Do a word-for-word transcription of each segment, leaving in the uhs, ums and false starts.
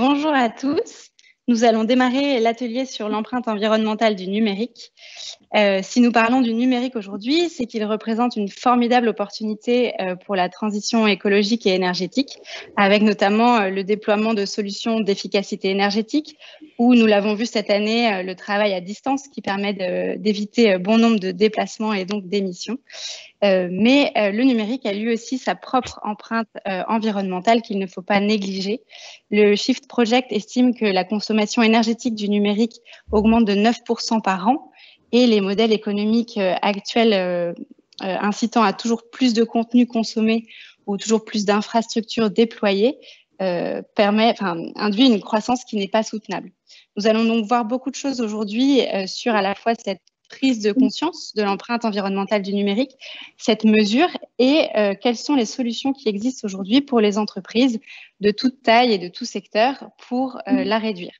Bonjour à tous. Nous allons démarrer l'atelier sur l'empreinte environnementale du numérique. Euh, si nous parlons du numérique aujourd'hui, c'est qu'il représente une formidable opportunité euh, pour la transition écologique et énergétique, avec notamment euh, le déploiement de solutions d'efficacité énergétique, où nous l'avons vu cette année, euh, le travail à distance qui permet d'éviter bon nombre de déplacements et donc d'émissions. Euh, mais euh, le numérique a lui aussi sa propre empreinte euh, environnementale qu'il ne faut pas négliger. Le Shift Project estime que la consommation énergétique du numérique augmente de neuf pour cent par an et les modèles économiques euh, actuels euh, euh, incitant à toujours plus de contenu consommé ou toujours plus d'infrastructures déployées euh, permet, enfin, induit une croissance qui n'est pas soutenable. Nous allons donc voir beaucoup de choses aujourd'hui euh, sur à la fois cette prise de conscience de l'empreinte environnementale du numérique, cette mesure et euh, quelles sont les solutions qui existent aujourd'hui pour les entreprises de toute taille et de tout secteur pour euh, la réduire.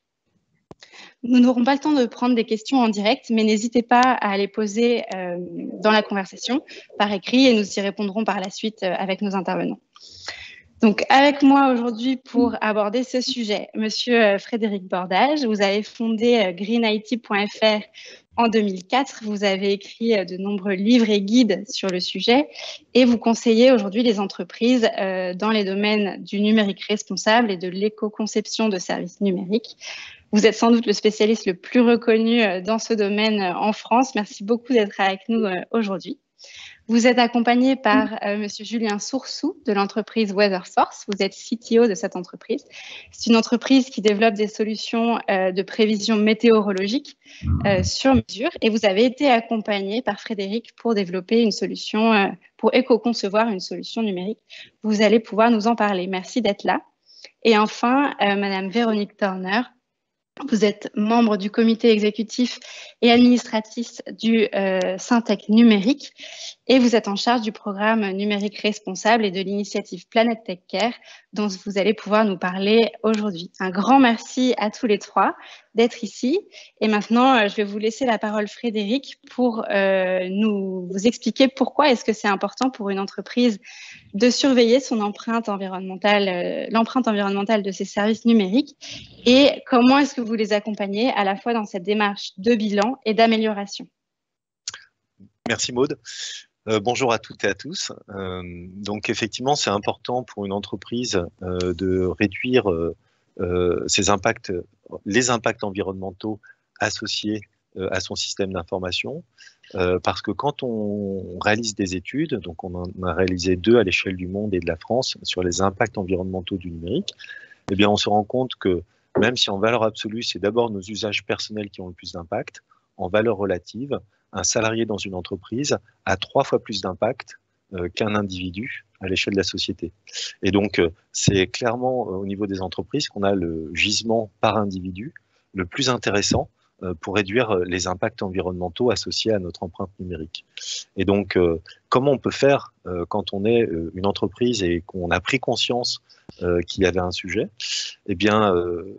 Nous n'aurons pas le temps de prendre des questions en direct, mais n'hésitez pas à les poser euh, dans la conversation par écrit et nous y répondrons par la suite euh, avec nos intervenants. Donc, avec moi aujourd'hui pour aborder ce sujet, Monsieur Frédéric Bordage, vous avez fondé green I T point F R en deux mille quatre. Vous avez écrit de nombreux livres et guides sur le sujet et vous conseillez aujourd'hui les entreprises euh, dans les domaines du numérique responsable et de l'éco-conception de services numériques. Vous êtes sans doute le spécialiste le plus reconnu dans ce domaine en France. Merci beaucoup d'être avec nous aujourd'hui. Vous êtes accompagné par euh, Monsieur Julien Soursou de l'entreprise WeatherSource. Vous êtes C T O de cette entreprise. C'est une entreprise qui développe des solutions euh, de prévision météorologique euh, sur mesure. Et vous avez été accompagné par Frédéric pour développer une solution, euh, pour éco-concevoir une solution numérique. Vous allez pouvoir nous en parler. Merci d'être là. Et enfin, euh, Madame Véronique Turner. Vous êtes membre du comité exécutif et administratif du euh, Syntec numérique et vous êtes en charge du programme numérique responsable et de l'initiative Planète Tech Care dont vous allez pouvoir nous parler aujourd'hui. Un grand merci à tous les trois d'être ici. Et maintenant, euh, je vais vous laisser la parole, Frédéric, pour euh, nous vous expliquer pourquoi est-ce que c'est important pour une entreprise de surveiller son empreinte environnementale, euh, l'empreinte environnementale de ses services numériques et comment est-ce que vous les accompagnez à la fois dans cette démarche de bilan et d'amélioration. Merci Maude. Euh, bonjour à toutes et à tous. Euh, donc effectivement, c'est important pour une entreprise euh, de réduire euh, euh, ses impacts, les impacts environnementaux associés euh, à son système d'information. Euh, parce que quand on réalise des études, donc on en a réalisé deux à l'échelle du monde et de la France sur les impacts environnementaux du numérique, eh bien on se rend compte que même si en valeur absolue, c'est d'abord nos usages personnels qui ont le plus d'impact, en valeur relative, un salarié dans une entreprise a trois fois plus d'impact euh, qu'un individu à l'échelle de la société. Et donc, euh, c'est clairement euh, au niveau des entreprises qu'on a le gisement par individu le plus intéressant euh, pour réduire euh, les impacts environnementaux associés à notre empreinte numérique. Et donc, euh, comment on peut faire euh, quand on est euh, une entreprise et qu'on a pris conscience euh, qu'il y avait un sujet? Eh bien, euh,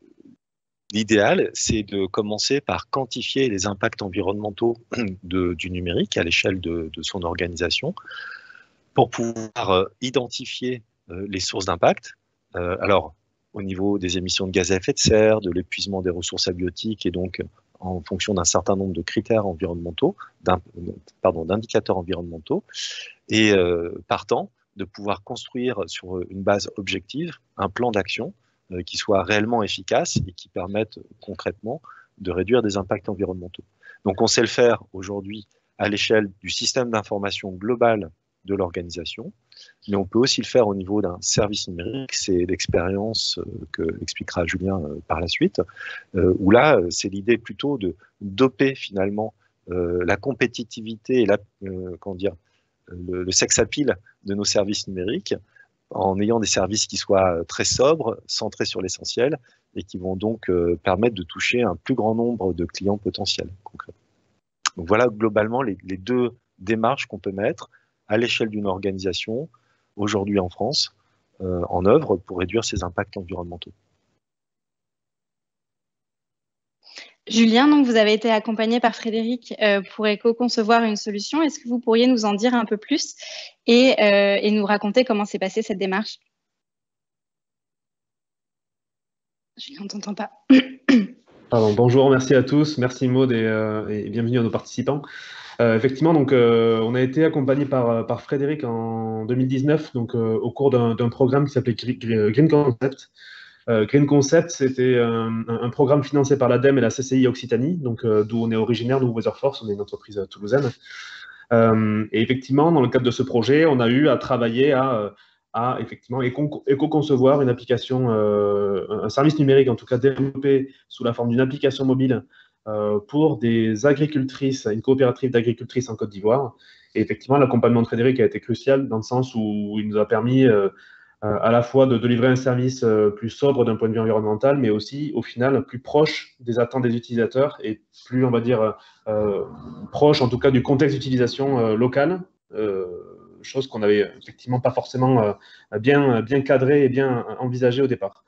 l'idéal, c'est de commencer par quantifier les impacts environnementaux de, du numérique à l'échelle de, de son organisation pour pouvoir euh, identifier euh, les sources d'impact. Euh, alors, au niveau des émissions de gaz à effet de serre, de l'épuisement des ressources abiotiques et donc en fonction d'un certain nombre de critères environnementaux, pardon, d'indicateurs environnementaux, et euh, partant, de pouvoir construire sur une base objective un plan d'action euh, qui soit réellement efficace et qui permette concrètement de réduire des impacts environnementaux. Donc on sait le faire aujourd'hui à l'échelle du système d'information global de l'organisation, mais on peut aussi le faire au niveau d'un service numérique. C'est l'expérience euh, que expliquera Julien euh, par la suite, euh, où là, c'est l'idée plutôt de doper finalement euh, la compétitivité et la, euh, comment dire, le, le sex appeal de nos services numériques en ayant des services qui soient très sobres, centrés sur l'essentiel et qui vont donc euh, permettre de toucher un plus grand nombre de clients potentiels concrètement. Donc voilà globalement les, les deux démarches qu'on peut mettre à l'échelle d'une organisation, aujourd'hui en France, euh, en œuvre pour réduire ses impacts environnementaux. Julien, donc vous avez été accompagné par Frédéric euh, pour éco-concevoir une solution. Est-ce que vous pourriez nous en dire un peu plus et, euh, et nous raconter comment s'est passée cette démarche? Julien, on t'entend pas. Pardon, bonjour, merci à tous, merci Maud et, euh, et bienvenue à nos participants. Euh, effectivement, donc, euh, on a été accompagné par, par Frédéric en deux mille dix-neuf, donc, euh, au cours d'un programme qui s'appelait Green Concept. Euh, Green Concept, c'était un, un, programme financé par l'ADEME et la C C I Occitanie, donc euh, d'où on est originaire, nous, Weatherforce, on est une entreprise toulousaine. Euh, et effectivement, dans le cadre de ce projet, on a eu à travailler à, à effectivement éco-concevoir une application, euh, un service numérique, en tout cas développé sous la forme d'une application mobile euh, pour des agricultrices, une coopérative d'agricultrices en Côte d'Ivoire. Et effectivement, l'accompagnement de Frédéric a été crucial dans le sens où il nous a permis euh, à la fois de, de livrer un service euh, plus sobre d'un point de vue environnemental, mais aussi, au final, plus proche des attentes des utilisateurs et plus, on va dire, euh, proche, en tout cas, du contexte d'utilisation euh, local, euh, chose qu'on n'avait effectivement pas forcément euh, bien, bien cadré et bien envisagé au départ.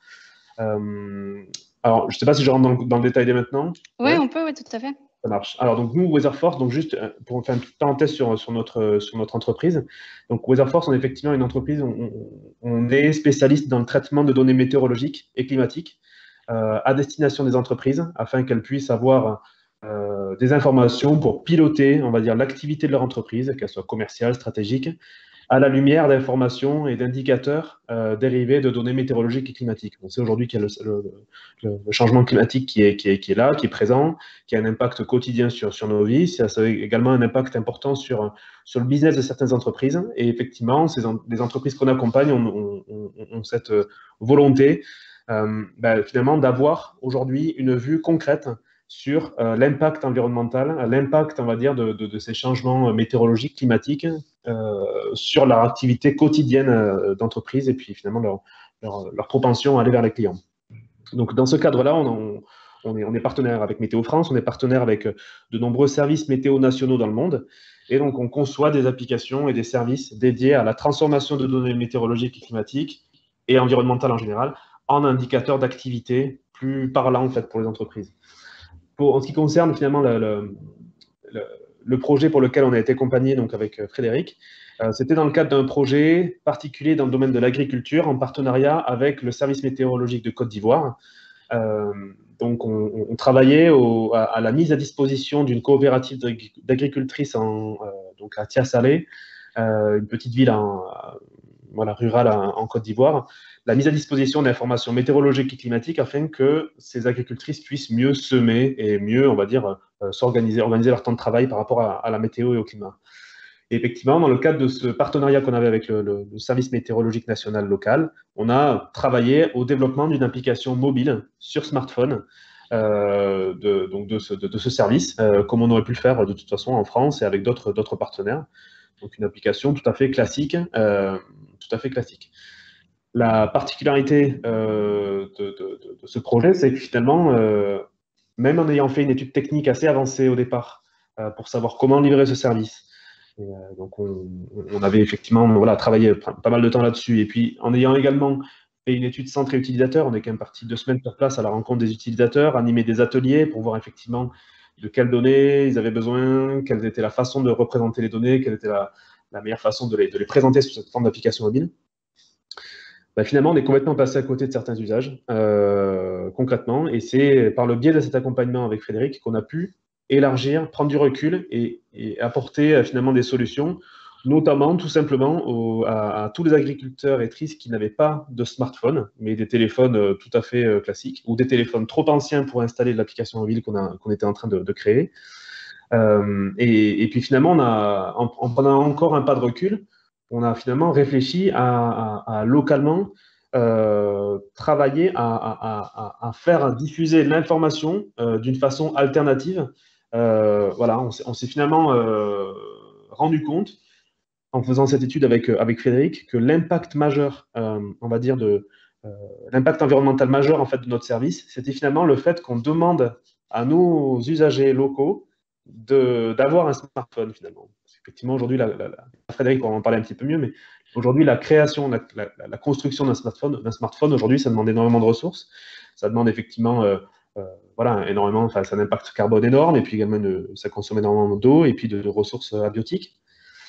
Euh, alors, je ne sais pas si je rentre dans le, dans le détail dès maintenant. Oui, ouais, on peut, oui, tout à fait. Ça marche. Alors, donc, nous, Weatherforce, donc juste pour faire une petite parenthèse sur, sur, notre, sur notre entreprise. Donc, Weatherforce, on est effectivement une entreprise, on, on est spécialiste dans le traitement de données météorologiques et climatiques euh, à destination des entreprises afin qu'elles puissent avoir euh, des informations pour piloter, on va dire, l'activité de leur entreprise, qu'elle soit commerciale, stratégique, à la lumière d'informations et d'indicateurs euh, dérivés de données météorologiques et climatiques. On sait aujourd'hui qu'il y a le, le, le changement climatique qui est, qui, est, qui est là, qui est présent, qui a un impact quotidien sur, sur nos vies. Ça a également un impact important sur, sur le business de certaines entreprises. Et effectivement, ces en, les entreprises qu'on accompagne ont, ont, ont cette volonté euh, ben, finalement d'avoir aujourd'hui une vue concrète sur euh, l'impact environnemental, l'impact, on va dire, de, de, de ces changements météorologiques, climatiques, euh, sur leur activité quotidienne euh, d'entreprise et puis finalement leur, leur, leur propension à aller vers les clients. Donc, dans ce cadre-là, on, on, est, on est partenaire avec Météo France, on est partenaire avec de nombreux services météo nationaux dans le monde, et donc on conçoit des applications et des services dédiés à la transformation de données météorologiques et climatiques et environnementales en général en indicateurs d'activité plus parlants en fait, pour les entreprises. Pour, en ce qui concerne finalement le, le, le, le projet pour lequel on a été accompagné donc avec Frédéric, euh, c'était dans le cadre d'un projet particulier dans le domaine de l'agriculture en partenariat avec le service météorologique de Côte d'Ivoire. Euh, donc on, on travaillait au, à, à la mise à disposition d'une coopérative d'agricultrices en, euh, donc à Tia-Salé, euh, une petite ville en, voilà, rurale en, en Côte d'Ivoire, la mise à disposition d'informations météorologiques et climatiques afin que ces agricultrices puissent mieux semer et mieux, on va dire, euh, s'organiser, organiser leur temps de travail par rapport à, à la météo et au climat. Et effectivement, dans le cadre de ce partenariat qu'on avait avec le, le, le service météorologique national local, on a travaillé au développement d'une application mobile sur smartphone euh, de, donc de, ce, de, de ce service, euh, comme on aurait pu le faire de toute façon en France et avec d'autres d'autres partenaires. Donc une application tout à fait classique, euh, tout à fait classique. La particularité euh, de, de, de ce projet, c'est que finalement, euh, même en ayant fait une étude technique assez avancée au départ euh, pour savoir comment livrer ce service, et, euh, donc on, on avait effectivement voilà, travaillé pas mal de temps là-dessus, et puis en ayant également fait une étude centrée utilisateur, on est quand même parti deux semaines sur place à la rencontre des utilisateurs, animer des ateliers pour voir effectivement de quelles données ils avaient besoin, quelle était la façon de représenter les données, quelle était la, la meilleure façon de les, de les présenter sous cette forme d'application mobile. Ben, finalement, on est complètement passé à côté de certains usages, euh, concrètement, et c'est par le biais de cet accompagnement avec Frédéric qu'on a pu élargir, prendre du recul et, et apporter euh, finalement des solutions, notamment tout simplement au, à, à tous les agriculteurs et tristes qui n'avaient pas de smartphone, mais des téléphones euh, tout à fait euh, classiques, ou des téléphones trop anciens pour installer l'application mobile qu'on qu'on était en train de, de créer. Euh, et, et puis finalement, on a, en, en prenant encore un pas de recul, on a finalement réfléchi à, à, à localement euh, travailler à, à, à, à faire diffuser l'information euh, d'une façon alternative. Euh, voilà, on s'est finalement euh, rendu compte, en faisant cette étude avec, avec Frédéric, que l'impact majeur, euh, on va dire, de euh, l'impact environnemental majeur en fait, de notre service, c'était finalement le fait qu'on demande à nos usagers locaux d'avoir un smartphone finalement. Effectivement, aujourd'hui, la, la, la, Frédéric pourra en parler un petit peu mieux, mais aujourd'hui, la création, la, la, la construction d'un smartphone, d'un smartphone aujourd'hui, ça demande énormément de ressources. Ça demande effectivement, euh, euh, voilà, énormément, enfin, ça a un impact carbone énorme, et puis également, une, ça consomme énormément d'eau et puis de, de ressources abiotiques.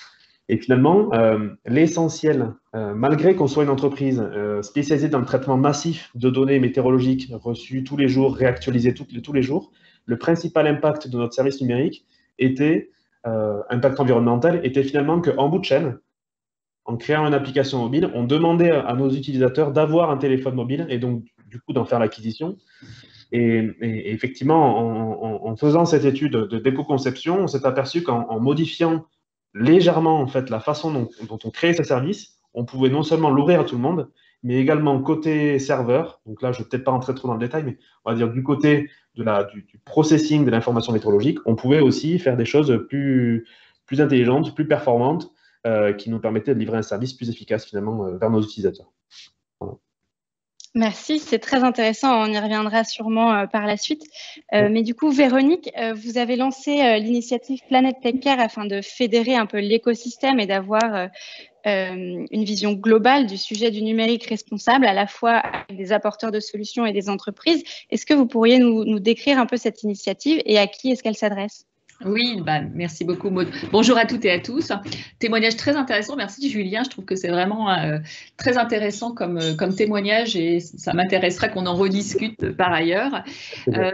Et finalement, euh, l'essentiel, euh, malgré qu'on soit une entreprise euh, spécialisée dans le traitement massif de données météorologiques reçues tous les jours, réactualisées tout, tous les jours, le principal impact de notre service numérique était, euh, impact environnemental, était finalement qu'en bout de chaîne, en créant une application mobile, on demandait à nos utilisateurs d'avoir un téléphone mobile et donc du coup d'en faire l'acquisition. Et, et effectivement, en, en, en faisant cette étude d'éco-conception, on s'est aperçu qu'en modifiant légèrement en fait, la façon dont, dont on crée ces services, on pouvait non seulement l'ouvrir à tout le monde, mais également côté serveur, donc là je ne vais peut-être pas rentrer trop dans le détail, mais on va dire du côté de la, du, du processing de l'information météorologique, on pouvait aussi faire des choses plus, plus intelligentes, plus performantes, euh, qui nous permettaient de livrer un service plus efficace finalement euh, vers nos utilisateurs. Voilà. Merci, c'est très intéressant, on y reviendra sûrement euh, par la suite. Euh, mais du coup, Véronique, euh, vous avez lancé euh, l'initiative Planète Tech Care afin de fédérer un peu l'écosystème et d'avoir euh, euh, une vision globale du sujet du numérique responsable, à la fois avec des apporteurs de solutions et des entreprises. Est-ce que vous pourriez nous, nous décrire un peu cette initiative et à qui est-ce qu'elle s'adresse ? Oui, bah, merci beaucoup Maud. Bonjour à toutes et à tous. Témoignage très intéressant. Merci Julien. Je trouve que c'est vraiment euh, très intéressant comme, comme témoignage et ça m'intéressera qu'on en rediscute par ailleurs. Euh,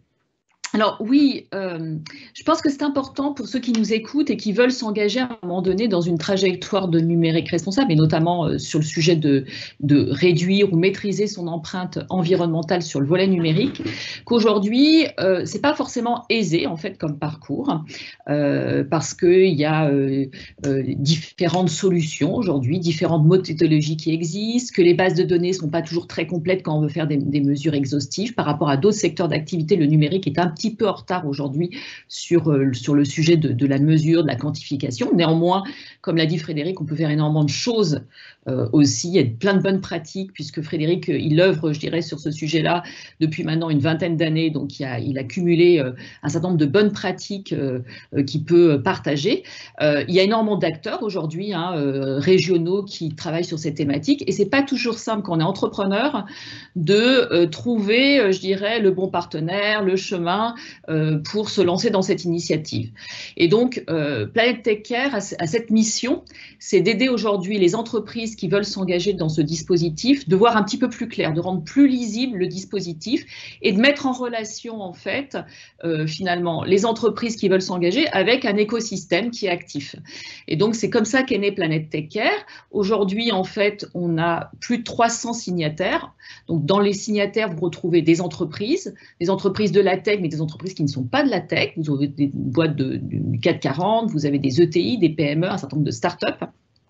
Alors oui, euh, je pense que c'est important pour ceux qui nous écoutent et qui veulent s'engager à un moment donné dans une trajectoire de numérique responsable et notamment euh, sur le sujet de, de réduire ou maîtriser son empreinte environnementale sur le volet numérique, qu'aujourd'hui, euh, c'est pas forcément aisé en fait comme parcours euh, parce qu'il y a euh, euh, différentes solutions aujourd'hui, différentes méthodologies qui existent, que les bases de données sont pas toujours très complètes quand on veut faire des, des mesures exhaustives par rapport à d'autres secteurs d'activité. Le numérique est un petit peu en retard aujourd'hui sur, euh, sur le sujet de, de la mesure, de la quantification. Néanmoins, comme l'a dit Frédéric, on peut faire énormément de choses euh, aussi. Il y a plein de bonnes pratiques puisque Frédéric, euh, il œuvre, je dirais, sur ce sujet-là depuis maintenant une vingtaine d'années. Donc, il a, il a cumulé euh, un certain nombre de bonnes pratiques euh, euh, qu'il peut partager. Euh, il y a énormément d'acteurs aujourd'hui, hein, euh, régionaux qui travaillent sur ces thématiques et c'est pas toujours simple quand on est entrepreneur de euh, trouver, euh, je dirais, le bon partenaire, le chemin Euh, pour se lancer dans cette initiative. Et donc, euh, Planète Tech Care a, a cette mission, c'est d'aider aujourd'hui les entreprises qui veulent s'engager dans ce dispositif, de voir un petit peu plus clair, de rendre plus lisible le dispositif et de mettre en relation, en fait, euh, finalement, les entreprises qui veulent s'engager avec un écosystème qui est actif. Et donc, c'est comme ça qu'est née Planète Tech Care. Aujourd'hui, en fait, on a plus de trois cents signataires. Donc, dans les signataires, vous retrouvez des entreprises, des entreprises de la tech, mais des entreprises qui ne sont pas de la tech. Vous avez des boîtes de, du C A C quarante, vous avez des E T I, des P M E, un certain nombre de startups.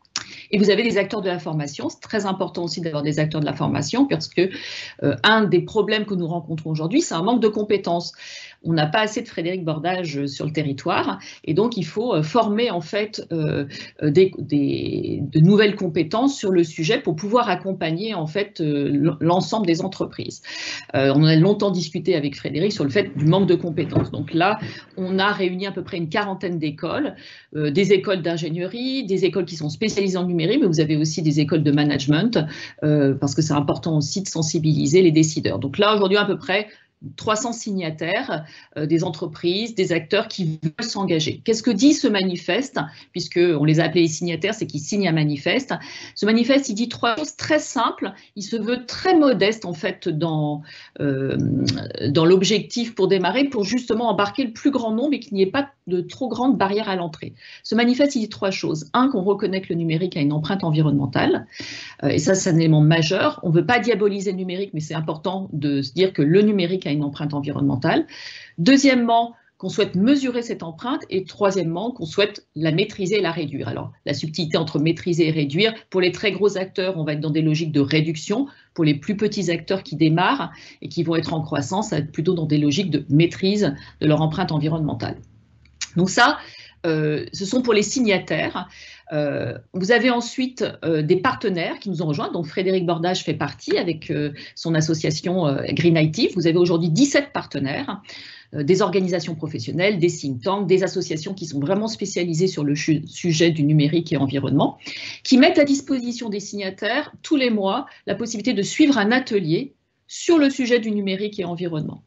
Et vous avez des acteurs de la formation. C'est très important aussi d'avoir des acteurs de la formation parce que euh, un des problèmes que nous rencontrons aujourd'hui, c'est un manque de compétences. On n'a pas assez de Frédéric Bordage sur le territoire et donc il faut former en fait euh, des, des, de nouvelles compétences sur le sujet pour pouvoir accompagner en fait euh, l'ensemble des entreprises. Euh, on a longtemps discuté avec Frédéric sur le fait du manque de compétences. Donc là, on a réuni à peu près une quarantaine d'écoles, euh, des écoles d'ingénierie, des écoles qui sont spécialisées en numérique, mais vous avez aussi des écoles de management euh, parce que c'est important aussi de sensibiliser les décideurs. Donc là, aujourd'hui, à peu près trois cents signataires, euh, des entreprises, des acteurs qui veulent s'engager. Qu'est-ce que dit ce manifeste? Puisqu'on les a appelés les signataires, c'est qu'ils signent un manifeste. Ce manifeste, il dit trois choses très simples. Il se veut très modeste, en fait, dans, euh, dans l'objectif pour démarrer, pour justement embarquer le plus grand nombre et qu'il n'y ait pas de trop grandes barrières à l'entrée. Ce manifeste, il dit trois choses. Un, qu'on reconnaît que le numérique a une empreinte environnementale. Euh, et ça, c'est un élément majeur. On ne veut pas diaboliser le numérique, mais c'est important de se dire que le numérique a une empreinte environnementale. Deuxièmement, qu'on souhaite mesurer cette empreinte et troisièmement, qu'on souhaite la maîtriser et la réduire. Alors, la subtilité entre maîtriser et réduire, pour les très gros acteurs, on va être dans des logiques de réduction. Pour les plus petits acteurs qui démarrent et qui vont être en croissance, ça va être plutôt dans des logiques de maîtrise de leur empreinte environnementale. Donc ça, euh, ce sont pour les signataires. Euh, vous avez ensuite euh, des partenaires qui nous ont rejoints, dont Frédéric Bordage fait partie avec euh, son association euh, Green I T. Vous avez aujourd'hui dix-sept partenaires, euh, des organisations professionnelles, des think tanks, des associations qui sont vraiment spécialisées sur le sujet du numérique et environnement, qui mettent à disposition des signataires tous les mois la possibilité de suivre un atelier sur le sujet du numérique et environnement.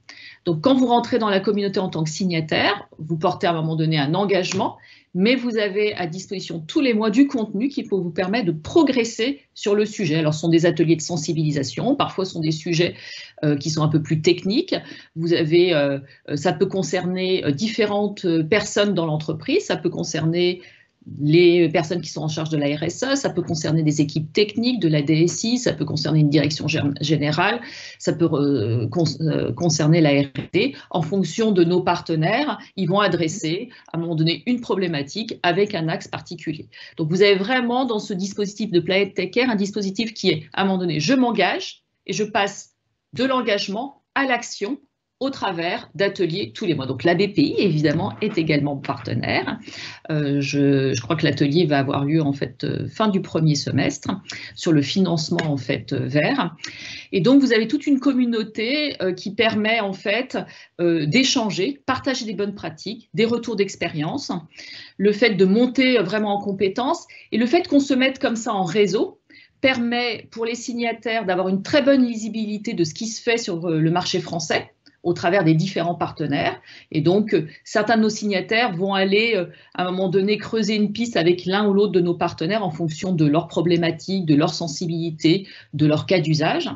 Donc, quand vous rentrez dans la communauté en tant que signataire, vous portez à un moment donné un engagement, mais vous avez à disposition tous les mois du contenu qui peut vous permettre de progresser sur le sujet. Alors, ce sont des ateliers de sensibilisation, parfois ce sont des sujets euh, qui sont un peu plus techniques. Vous avez, euh, ça peut concerner différentes personnes dans l'entreprise, ça peut concerner les personnes qui sont en charge de la R S E, ça peut concerner des équipes techniques, de la D S I, ça peut concerner une direction générale, ça peut euh, con euh, concerner la R et D. En fonction de nos partenaires, ils vont adresser à un moment donné une problématique avec un axe particulier. Donc vous avez vraiment dans ce dispositif de Planète Tech Care un dispositif qui est à un moment donné, je m'engage et je passe de l'engagement à l'action au travers d'ateliers tous les mois. Donc la B P I, évidemment, est également partenaire. Euh, je, je crois que l'atelier va avoir lieu en fait euh, fin du premier semestre sur le financement en fait euh, vert. Et donc vous avez toute une communauté euh, qui permet en fait euh, d'échanger, partager des bonnes pratiques, des retours d'expérience, le fait de monter vraiment en compétences et le fait qu'on se mette comme ça en réseau permet pour les signataires d'avoir une très bonne lisibilité de ce qui se fait sur euh, le marché français, au travers des différents partenaires. Et donc, euh, certains de nos signataires vont aller, euh, à un moment donné, creuser une piste avec l'un ou l'autre de nos partenaires en fonction de leurs problématiques, de leur sensibilité, de leur cas d'usage.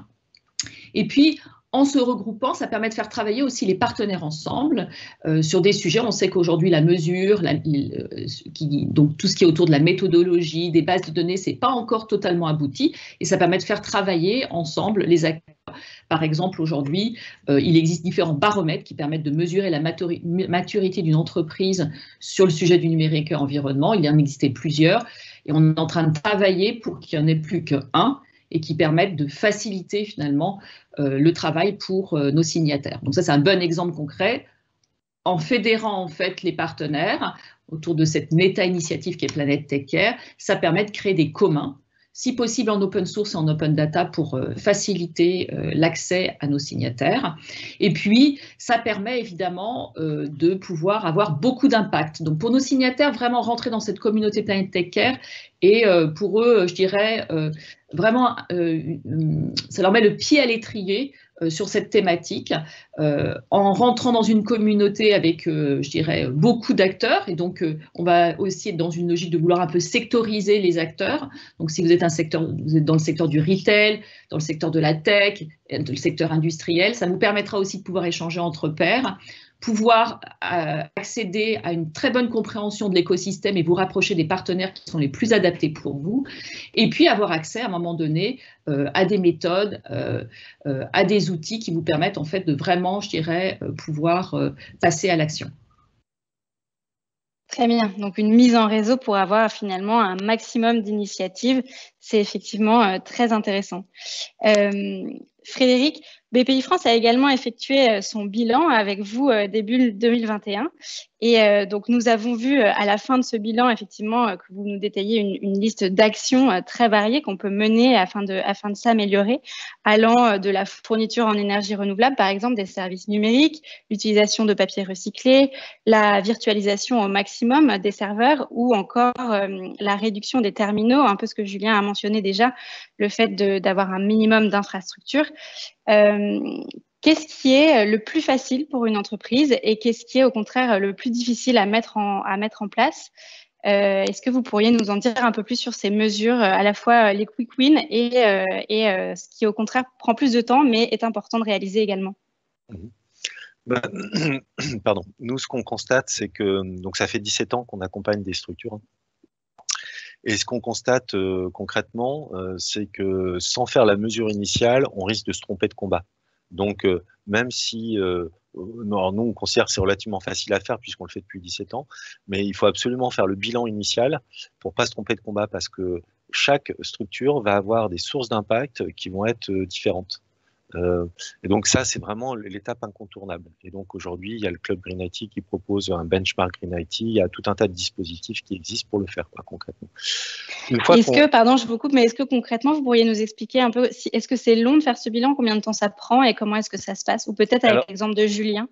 Et puis, en se regroupant, ça permet de faire travailler aussi les partenaires ensemble euh, sur des sujets. On sait qu'aujourd'hui, la mesure, la, euh, qui, donc tout ce qui est autour de la méthodologie, des bases de données, ce n'est pas encore totalement abouti. Et ça permet de faire travailler ensemble les acteurs. Par exemple, aujourd'hui, euh, il existe différents baromètres qui permettent de mesurer la maturité d'une entreprise sur le sujet du numérique et environnement. Il y en existait plusieurs et on est en train de travailler pour qu'il n'y en ait plus qu'un et qui permettent de faciliter finalement euh, le travail pour euh, nos signataires. Donc ça, c'est un bon exemple concret. En fédérant en fait les partenaires autour de cette méta-initiative qui est Planète Tech Care, ça permet de créer des communs, si possible en open source et en open data pour euh, faciliter euh, l'accès à nos signataires. Et puis, ça permet évidemment euh, de pouvoir avoir beaucoup d'impact. Donc, pour nos signataires, vraiment rentrer dans cette communauté Planète Tech Care et euh, pour eux, je dirais, euh, vraiment, euh, ça leur met le pied à l'étrier euh, sur cette thématique euh, en rentrant dans une communauté avec, euh, je dirais, beaucoup d'acteurs. Et donc, euh, on va aussi être dans une logique de vouloir un peu sectoriser les acteurs. Donc, si vous êtes, un secteur, vous êtes dans le secteur du retail, dans le secteur de la tech, dans le secteur industriel, ça vous permettra aussi de pouvoir échanger entre pairs, pouvoir euh, accéder à une très bonne compréhension de l'écosystème et vous rapprocher des partenaires qui sont les plus adaptés pour vous, et puis avoir accès à un moment donné euh, à des méthodes, euh, euh, à des outils qui vous permettent en fait de vraiment, je dirais, euh, pouvoir euh, passer à l'action. Très bien, donc une mise en réseau pour avoir finalement un maximum d'initiatives, c'est effectivement euh, très intéressant. Euh, Frédéric, B P I France a également effectué son bilan avec vous euh, début deux mille vingt et un. Et euh, donc, nous avons vu euh, à la fin de ce bilan, effectivement, euh, que vous nous détaillez une, une liste d'actions euh, très variées qu'on peut mener afin de, afin de s'améliorer, allant euh, de la fourniture en énergie renouvelable, par exemple, des services numériques, l'utilisation de papier recyclé, la virtualisation au maximum des serveurs ou encore euh, la réduction des terminaux, un peu ce que Julien a mentionné déjà, le fait d'avoir un minimum d'infrastructures. Euh, Qu'est-ce qui est le plus facile pour une entreprise et qu'est-ce qui est au contraire le plus difficile à mettre en, à mettre en place? euh, Est-ce que vous pourriez nous en dire un peu plus sur ces mesures, à la fois les quick wins et, euh, et euh, ce qui au contraire prend plus de temps mais est important de réaliser également? Mmh. Ben, pardon. Nous, ce qu'on constate, c'est que donc ça fait dix-sept ans qu'on accompagne des structures. Et ce qu'on constate euh, concrètement, euh, c'est que sans faire la mesure initiale, on risque de se tromper de combat. Donc, euh, même si euh, non, nous, on considère que c'est relativement facile à faire puisqu'on le fait depuis dix-sept ans, mais il faut absolument faire le bilan initial pour ne pas se tromper de combat parce que chaque structure va avoir des sources d'impact qui vont être euh, différentes. Euh, et donc ça, c'est vraiment l'étape incontournable. Et donc aujourd'hui, il y a le Club Green I T qui propose un benchmark Green I T. Il y a tout un tas de dispositifs qui existent pour le faire, quoi, concrètement. Est-ce que, pardon, je vous coupe, mais est-ce que concrètement, vous pourriez nous expliquer un peu, si, est-ce que c'est long de faire ce bilan, combien de temps ça prend et comment est-ce que ça se passe? Ou peut-être avec l'exemple de Julien.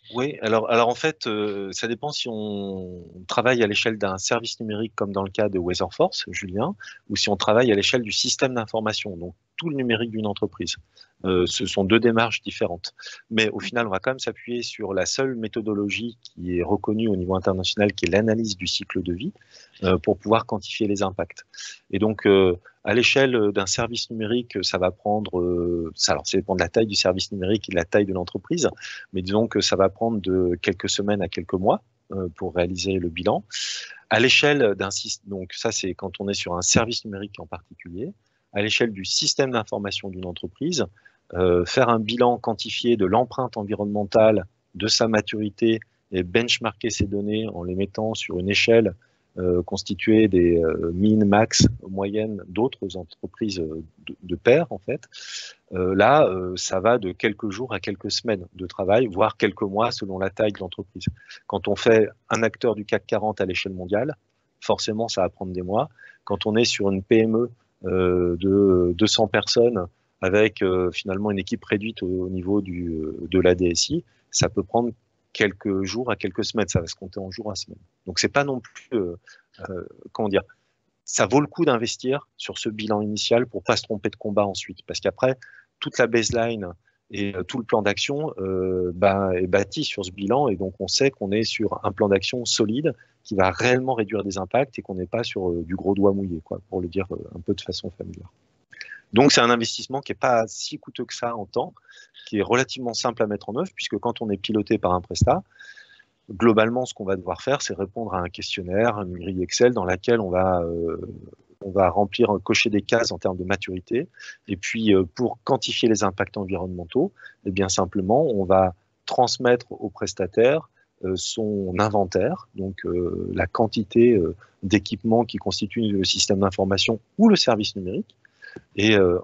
Oui, alors, alors en fait, euh, ça dépend si on travaille à l'échelle d'un service numérique comme dans le cas de Weatherforce, Julien, ou si on travaille à l'échelle du système d'information, donc tout le numérique d'une entreprise. Euh, ce sont deux démarches différentes. Mais au final, on va quand même s'appuyer sur la seule méthodologie qui est reconnue au niveau international, qui est l'analyse du cycle de vie, euh, pour pouvoir quantifier les impacts. Et donc, euh, à l'échelle d'un service numérique, ça va prendre, euh, ça, alors ça dépend de la taille du service numérique et de la taille de l'entreprise, mais disons que ça va prendre de quelques semaines à quelques mois euh, pour réaliser le bilan. À l'échelle d'un système, donc ça c'est quand on est sur un service numérique en particulier, à l'échelle du système d'information d'une entreprise, euh, faire un bilan quantifié de l'empreinte environnementale, de sa maturité et benchmarker ces données en les mettant sur une échelle euh, constituée des euh, min, max, moyennes d'autres entreprises de, de pairs en fait. Euh, là, euh, ça va de quelques jours à quelques semaines de travail, voire quelques mois selon la taille de l'entreprise. Quand on fait un acteur du C A C quarante à l'échelle mondiale, forcément, ça va prendre des mois. Quand on est sur une P M E euh, de deux cents personnes avec euh, finalement une équipe réduite au, au niveau du, de la D S I, ça peut prendre quelques jours à quelques semaines. Ça va se compter en jours à semaines. Donc, c'est pas non plus, euh, euh, comment dire, ça vaut le coup d'investir sur ce bilan initial pour pas se tromper de combat ensuite. Parce qu'après, toute la baseline et euh, tout le plan d'action euh, bah, est bâti sur ce bilan. Et donc, on sait qu'on est sur un plan d'action solide qui va réellement réduire des impacts et qu'on n'est pas sur euh, du gros doigt mouillé, quoi, pour le dire euh, un peu de façon familière. Donc, c'est un investissement qui n'est pas si coûteux que ça en temps, qui est relativement simple à mettre en œuvre, puisque quand on est piloté par un prestat, globalement, ce qu'on va devoir faire, c'est répondre à un questionnaire, une grille Excel dans laquelle on va, euh, on va remplir, cocher des cases en termes de maturité. Et puis, euh, pour quantifier les impacts environnementaux, eh bien simplement, on va transmettre au prestataire euh, son inventaire, donc euh, la quantité euh, d'équipements qui constituent le système d'information ou le service numérique. Et euh,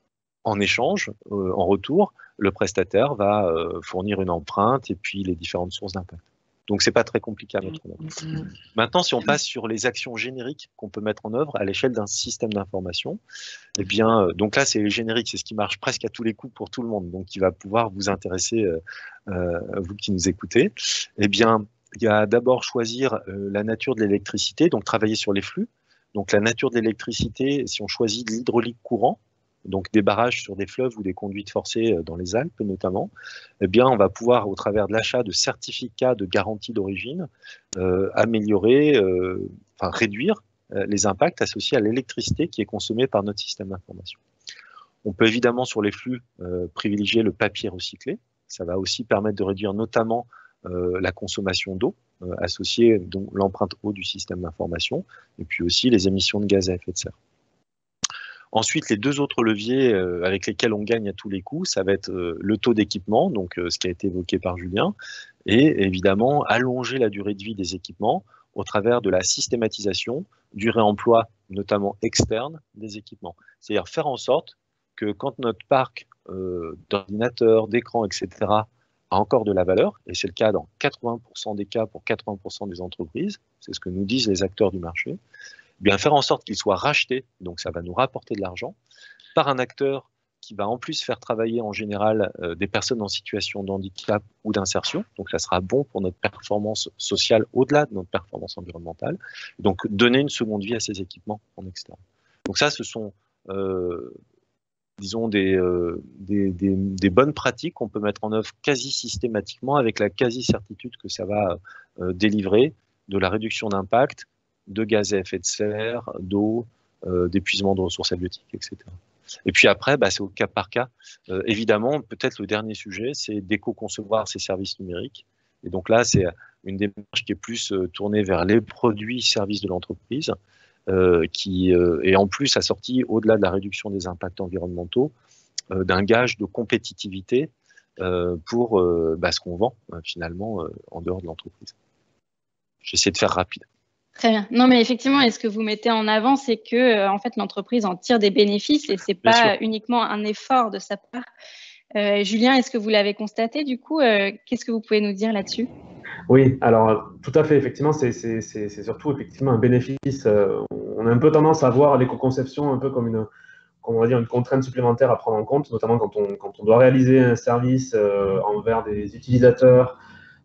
en échange, euh, en retour, le prestataire va euh, fournir une empreinte et puis les différentes sources d'impact. Donc, c'est pas très compliqué à mettre en œuvre. Maintenant, si on passe sur les actions génériques qu'on peut mettre en œuvre à l'échelle d'un système d'information, eh bien, euh, donc là, c'est les génériques, c'est ce qui marche presque à tous les coups pour tout le monde, donc qui va pouvoir vous intéresser, euh, euh, vous qui nous écoutez. Eh bien, il y a d'abord choisir euh, la nature de l'électricité, donc travailler sur les flux. Donc, la nature de l'électricité, si on choisit de l'hydraulique courant, donc des barrages sur des fleuves ou des conduites forcées dans les Alpes notamment, eh bien, on va pouvoir, au travers de l'achat de certificats de garantie d'origine, euh, améliorer, euh, enfin réduire euh, les impacts associés à l'électricité qui est consommée par notre système d'information. On peut évidemment, sur les flux, euh, privilégier le papier recyclé. Ça va aussi permettre de réduire notamment euh, la consommation d'eau, euh, associée donc l'empreinte eau du système d'information, et puis aussi les émissions de gaz à effet de serre. Ensuite, les deux autres leviers euh, avec lesquels on gagne à tous les coups, ça va être euh, le taux d'équipement, donc euh, ce qui a été évoqué par Julien, et évidemment allonger la durée de vie des équipements au travers de la systématisation du réemploi, notamment externe, des équipements. C'est-à-dire faire en sorte que quand notre parc euh, d'ordinateurs, d'écrans, et cetera a encore de la valeur, et c'est le cas dans quatre-vingts pour cent des cas pour quatre-vingts pour cent des entreprises, c'est ce que nous disent les acteurs du marché, bien faire en sorte qu'il soit racheté, donc ça va nous rapporter de l'argent, par un acteur qui va en plus faire travailler en général euh, des personnes en situation de handicap ou d'insertion, donc ça sera bon pour notre performance sociale au-delà de notre performance environnementale, donc donner une seconde vie à ces équipements en externe. Donc ça, ce sont, euh, disons, des, euh, des, des, des bonnes pratiques qu'on peut mettre en œuvre quasi systématiquement avec la quasi-certitude que ça va euh, délivrer de la réduction d'impact, de gaz à effet de serre, d'eau, euh, d'épuisement de ressources halieutiques, et cetera. Et puis après, bah, c'est au cas par cas. Euh, évidemment, peut-être le dernier sujet, c'est d'éco-concevoir ces services numériques. Et donc là, c'est une démarche qui est plus euh, tournée vers les produits, services de l'entreprise, euh, qui euh, est en plus assortie, au-delà de la réduction des impacts environnementaux, euh, d'un gage de compétitivité euh, pour euh, bah, ce qu'on vend euh, finalement euh, en dehors de l'entreprise. J'essaie de faire rapide. Très bien. Non, mais effectivement, et ce que vous mettez en avant, c'est que euh, en fait, l'entreprise en tire des bénéfices et c'est pas uniquement un effort de sa part. Euh, Julien, est-ce que vous l'avez constaté du coup euh, Qu'est-ce que vous pouvez nous dire là-dessus? Oui, alors tout à fait. Effectivement, c'est surtout effectivement un bénéfice. Euh, on a un peu tendance à voir l'éco-conception un peu comme une, comme on va dire, une contrainte supplémentaire à prendre en compte, notamment quand on, quand on doit réaliser un service euh, envers des utilisateurs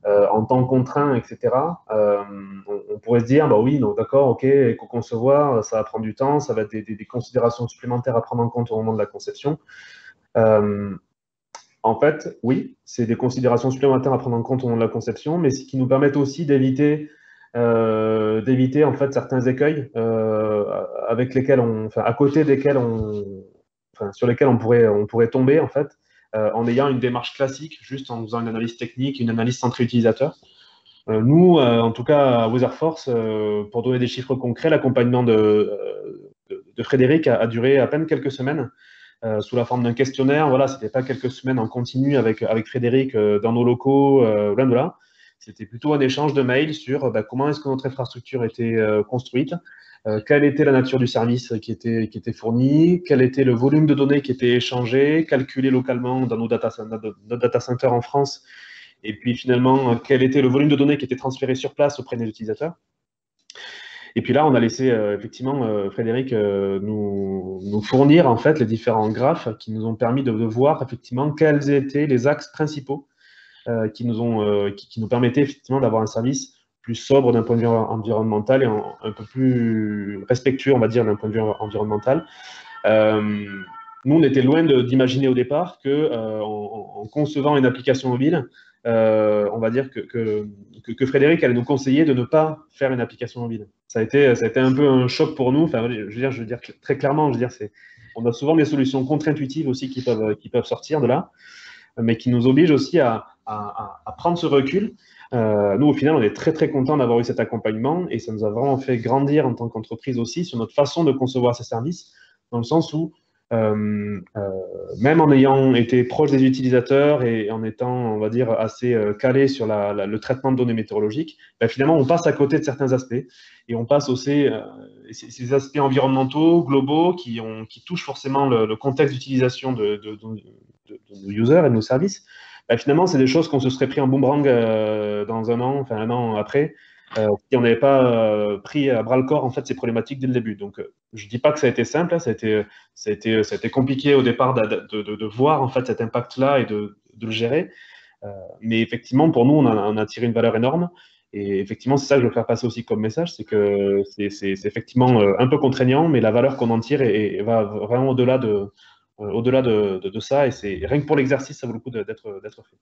euh, en temps contraint, et cetera, euh, on, on pourrait se dire, bah oui, donc d'accord, ok, éco-concevoir, ça va prendre du temps, ça va être des, des, des considérations supplémentaires à prendre en compte au moment de la conception. Euh, en fait, oui, c'est des considérations supplémentaires à prendre en compte au moment de la conception, mais ce qui nous permettent aussi d'éviter euh, d'éviter en fait certains écueils euh, avec lesquels on, enfin, à côté desquels on, enfin, sur lesquels on pourrait, on pourrait tomber en fait, euh, en ayant une démarche classique, juste en faisant une analyse technique, une analyse centrée utilisateur. Euh, nous, euh, en tout cas à Weatherforce, euh, pour donner des chiffres concrets, l'accompagnement de, de, de Frédéric a, a duré à peine quelques semaines. Euh, sous la forme d'un questionnaire. Voilà, c'était pas quelques semaines en continu avec, avec Frédéric euh, dans nos locaux, euh, loin de là. C'était plutôt un échange de mails sur bah, comment est-ce que notre infrastructure était euh, construite, euh, quelle était la nature du service qui était, qui était fourni, quel était le volume de données qui était échangé, calculé localement dans nos data, notre data center en France, et puis finalement, quel était le volume de données qui était transféré sur place auprès des utilisateurs. Et puis là, on a laissé euh, effectivement euh, Frédéric euh, nous, nous fournir en fait les différents graphes qui nous ont permis de, de voir effectivement quels étaient les axes principaux euh, qui, nous ont, euh, qui, qui nous permettaient effectivement d'avoir un service plus sobre d'un point de vue environnemental et en, un peu plus respectueux, on va dire, d'un point de vue environnemental. Euh, nous, on était loin d'imaginer au départ que euh, en, en concevant une application mobile, Euh, on va dire que, que, que Frédéric allait nous conseiller de ne pas faire une application mobile. Ça a été, ça a été un peu un choc pour nous. Enfin, je veux dire, je veux dire très clairement, je veux dire, c'est, on a souvent des solutions contre-intuitives aussi qui peuvent, qui peuvent sortir de là, mais qui nous obligent aussi à, à, à prendre ce recul. Euh, nous, au final, on est très très contents d'avoir eu cet accompagnement et ça nous a vraiment fait grandir en tant qu'entreprise aussi sur notre façon de concevoir ces services, dans le sens où Euh, euh, même en ayant été proche des utilisateurs et en étant, on va dire, assez euh, calé sur la, la, le traitement de données météorologiques, ben finalement, on passe à côté de certains aspects et on passe aussi euh, ces, ces aspects environnementaux, globaux, qui, ont, qui touchent forcément le, le contexte d'utilisation de, de, de, de, de nos users et de nos services. Ben finalement, c'est des choses qu'on se serait pris en boomerang euh, dans un an, enfin un an après, Euh, si on n'avait pas euh, pris à bras le corps en fait ces problématiques dès le début. Donc, euh, je dis pas que ça a été simple, hein, ça a été, ça a été, ça a été compliqué au départ de, de, de, de voir en fait cet impact-là et de, de le gérer. Euh, mais effectivement, pour nous, on a, on a tiré une valeur énorme. Et effectivement, c'est ça que je veux faire passer aussi comme message, c'est que c'est effectivement euh, un peu contraignant, mais la valeur qu'on en tire est, est, va vraiment au-delà de, euh, au-delà de, de, de ça. Et c'est rien que pour l'exercice, ça vaut le coup d'être fait.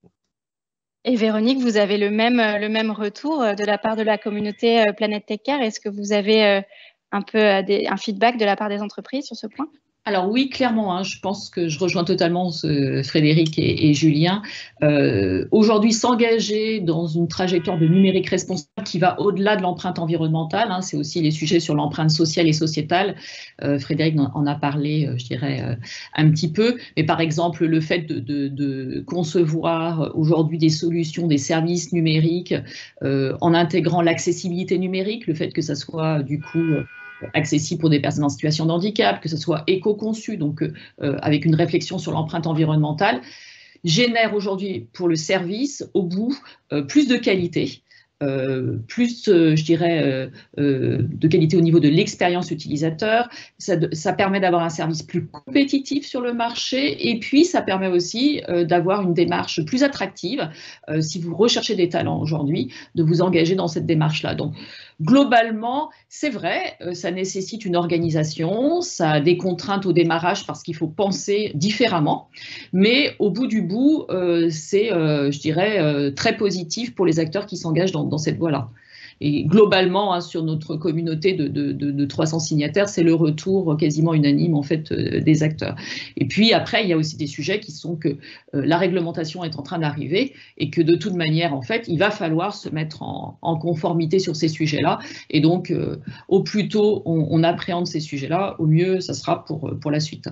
Et Véronique, vous avez le même, le même retour de la part de la communauté Planète TechCare. Est-ce que vous avez un peu des, un feedback de la part des entreprises sur ce point ? Alors oui, clairement, hein, je pense que je rejoins totalement ce, Frédéric et, et Julien. Euh, Aujourd'hui, s'engager dans une trajectoire de numérique responsable qui va au-delà de l'empreinte environnementale, hein, c'est aussi les sujets sur l'empreinte sociale et sociétale. Euh, Frédéric en a parlé, je dirais, euh, un petit peu. Mais par exemple, le fait de, de, de concevoir aujourd'hui des solutions, des services numériques euh, en intégrant l'accessibilité numérique, le fait que ça soit du coup accessible pour des personnes en situation de handicap, que ce soit éco-conçu, donc euh, avec une réflexion sur l'empreinte environnementale, génère aujourd'hui pour le service, au bout, euh, plus de qualité, euh, plus, euh, je dirais, euh, euh, de qualité au niveau de l'expérience utilisateur. Ça, ça permet d'avoir un service plus compétitif sur le marché et puis ça permet aussi euh, d'avoir une démarche plus attractive, euh, si vous recherchez des talents aujourd'hui, de vous engager dans cette démarche-là. Donc, globalement, c'est vrai, euh, ça nécessite une organisation, ça a des contraintes au démarrage parce qu'il faut penser différemment, mais au bout du bout, euh, c'est, euh, je dirais, euh, très positif pour les acteurs qui s'engagent dans, dans cette voie-là. Et globalement, hein, sur notre communauté de, de, de, de trois cents signataires, c'est le retour quasiment unanime en fait euh, des acteurs. Et puis après, il y a aussi des sujets qui sont que euh, la réglementation est en train d'arriver et que de toute manière, en fait, il va falloir se mettre en, en conformité sur ces sujets-là. Et donc, euh, au plus tôt on, on appréhende ces sujets-là, au mieux ça sera pour, pour la suite.